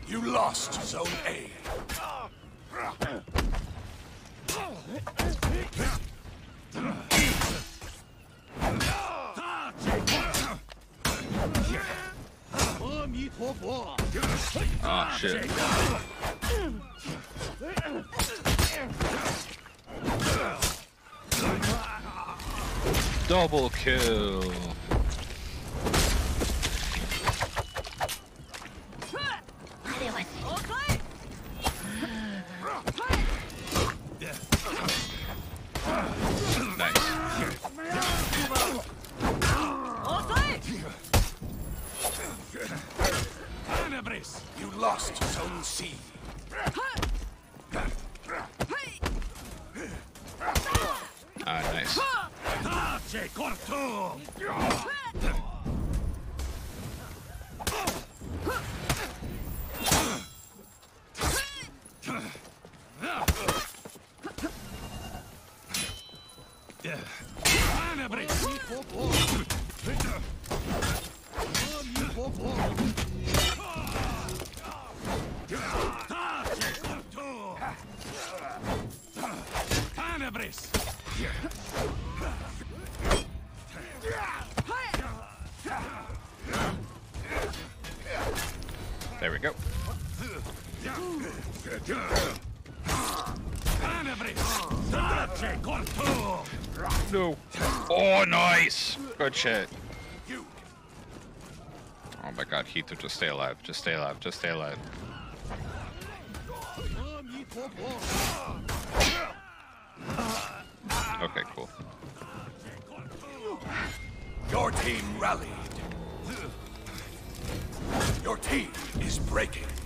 You lost Zone A. Oh shit. Double kill. Nice. You lost Zone C. Ah, nice. There we go. No. Oh, nice. Good shit. Oh my god, Hito, just stay alive. Just stay alive. Just stay alive. Okay, cool. Your team rallied. Your team is breaking.